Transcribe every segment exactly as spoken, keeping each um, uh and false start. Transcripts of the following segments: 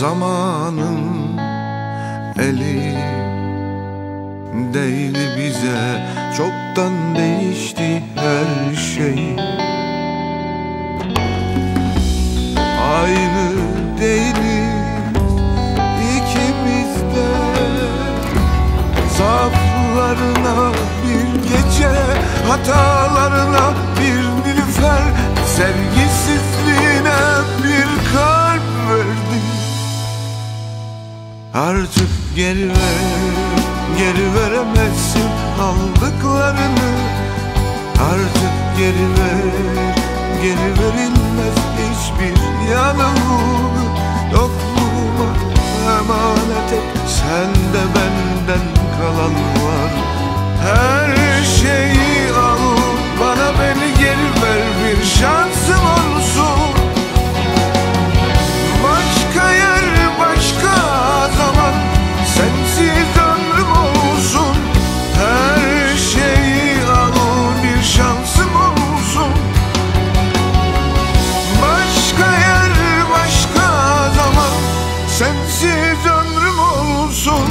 Zamanın eli değdi bize, çoktan değişti her şey. Aynı değiliz ikimiz de. Zaaflarına bir gece, hatalarına bir nilüfer, sevgisizliğine bir kalp verdim. Artık geri ver, geri veremezsin aldıklarını. Artık geri ver, geri verilmez hiçbir yanılgı. Yokluğuma emanet et, sende benden kalan var. Her şeyi al, bana beni geri ver, bir şansım olsun. Başka yer, başka zaman, sensiz ömrüm olsun. Her şeyi al, bir şansım olsun. Başka yer, başka zaman, sensiz ömrüm olsun.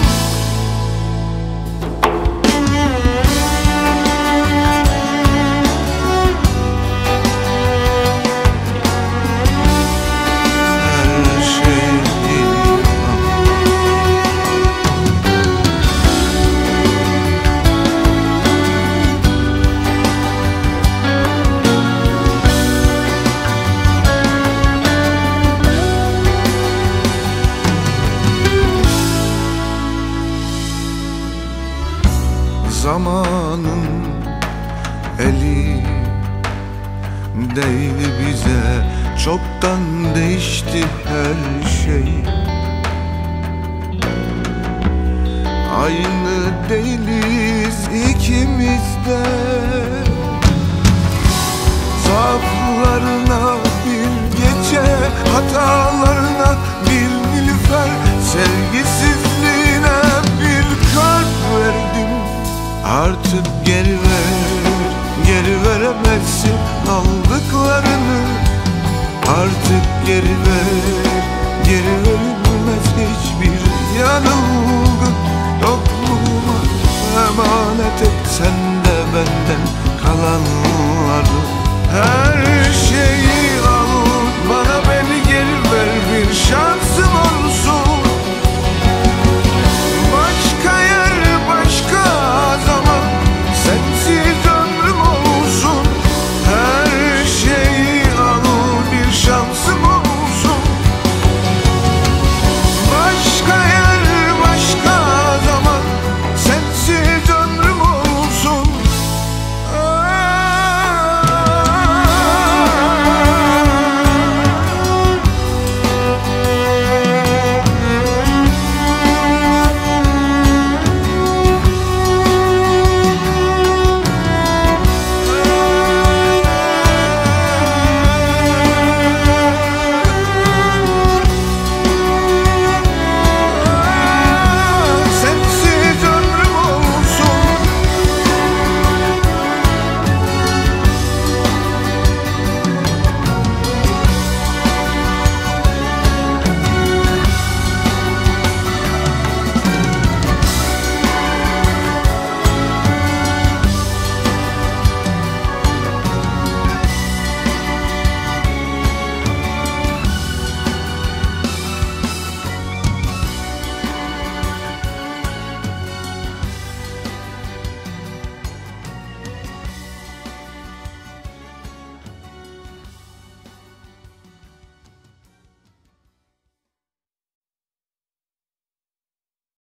Zamanın eli değdi bize, çoktan değişti her şey. Aynı değiliz ikimiz de. Zaaflarına bir gece, hatalarına bir nilüfer, sevgisizliğine bir kalp verdim. Artık geri ver, geri veremezsin aldıklarını. Artık geri ver, geri verilmez hiçbir yanılgı. Yokluğuma emanet et, sende benden kalanları. Her şeyi